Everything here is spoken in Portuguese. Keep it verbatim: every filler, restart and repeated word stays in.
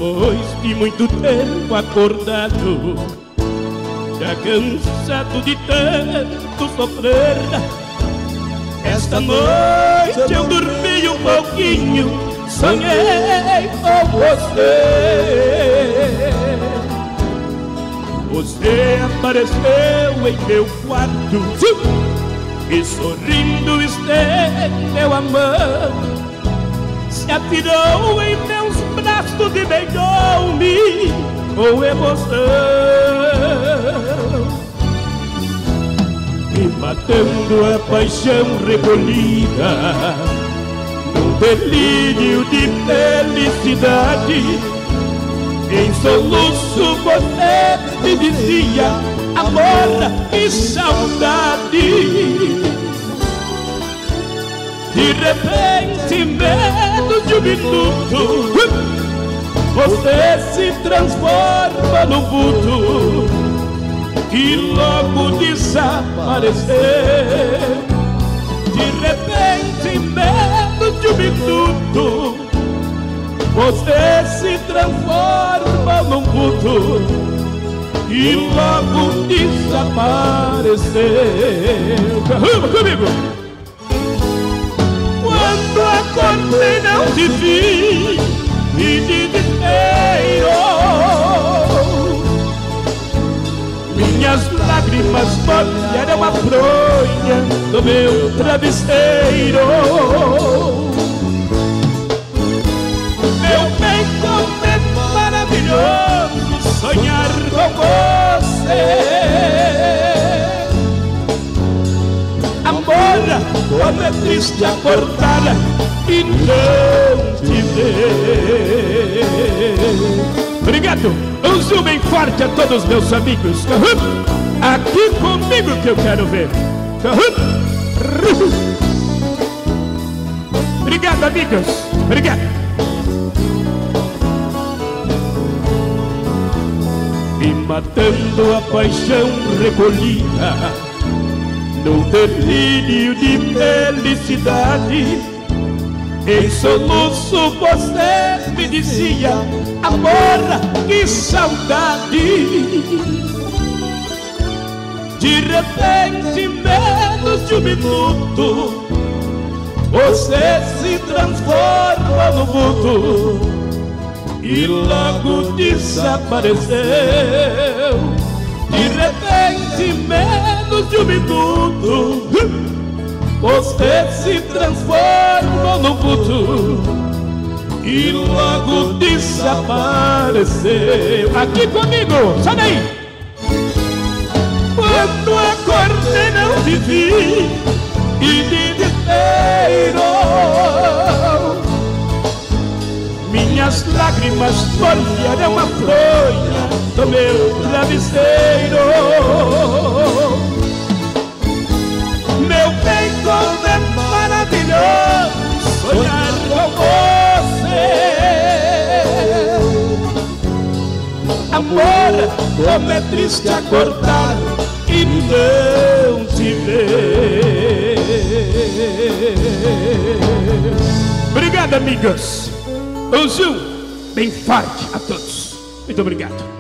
Depois de muito tempo acordado, já cansado de tanto sofrer, esta noite eu dormi um pouquinho, sonhei com você. Você apareceu em meu quarto e sorrindo estendeu a mão, se atirou em meus braços e beijou-me com emoção, me matando a paixão recolhida num delírio de felicidade. Em soluço você me dizia: amor, que saudade. De repente, menos de um minuto, você se transforma no vulto e logo desapareceu. De repente, menos de um minuto, você se transforma num vulto e logo desapareceu. Caramba, comigo! Quando acordei não te vi e desespero, minhas lágrimas molharam a fronha do meu travesseiro. Meu bem, como é maravilhoso sonhar com você. Amor, como é triste acordar e não te ver. Obrigado, um zoom bem forte a todos meus amigos. Aqui comigo que eu quero ver. Obrigado, amigos, obrigado. Me matando a paixão recolhida num delírio de felicidade. Em soluço você me dizia: amor, que saudade. De repente, menos de um minuto, você se transforma no vulto e logo desapareceu. De repente, menos de um minuto, você se transforma no vulto e logo desapareceu. Aqui comigo, sai daí! Quando acordei não te vi e desespero, minhas lágrimas molharam a fronha do meu travesseiro. Meu bem, como é maravilhoso sonhar com você. Amor, como é triste acordar e não te ver. Obrigado, amigos. Um zoom bem forte a todos. Muito obrigado.